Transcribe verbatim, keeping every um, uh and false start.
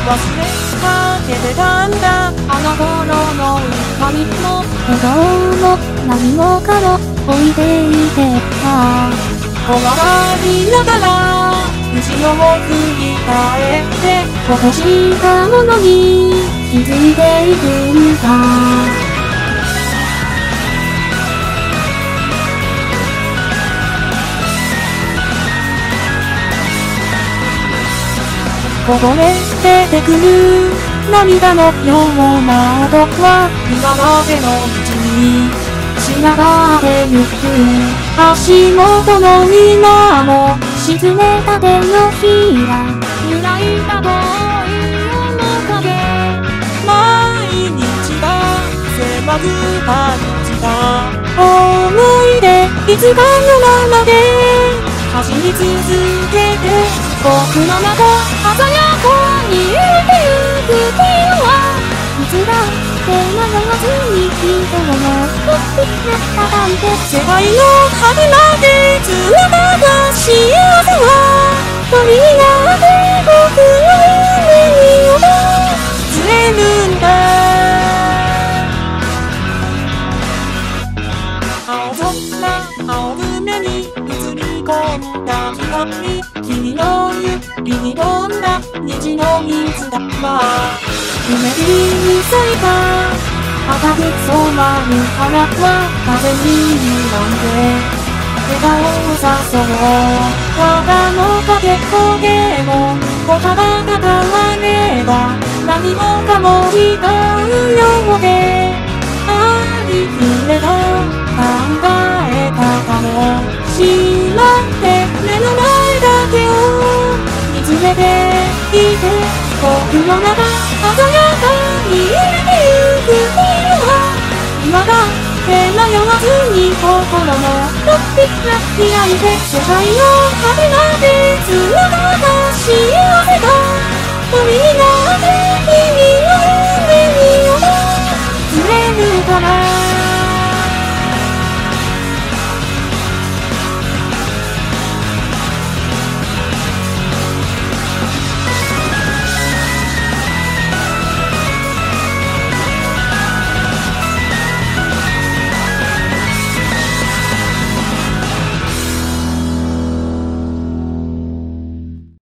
忘れかけてたんだあの頃の髪も笑顔も何もかも置いていてた怖がりながら後ろを振り返って落としたものに気づいていくんだこぼれ出てくる涙のような音は今までの道に繋がってゆく足元の今も沈めた手のひら揺らいだ遠い面影毎日が迫る感じだ思い出いつかのままで走り続けて僕の中鮮やかに揺れてゆく君はいつだって迷わずに人をもっと好きな叩いて世界の果てまで繋がった幸せは鳥がって僕の夢に訪れるんだ青空青梅に映り込んだ光君の指に飛んだ虹の水だわ夢に咲いた赤く染まる花は風に揺らんで笑顔を誘う我がの影影も言葉が変われば何もかも違うようでありふれた考え方もしまって目の前だけを見つめていて僕の中鮮やかに揺れてゆく色は今だって迷わずに心の扉開いて世界の果てまで繋が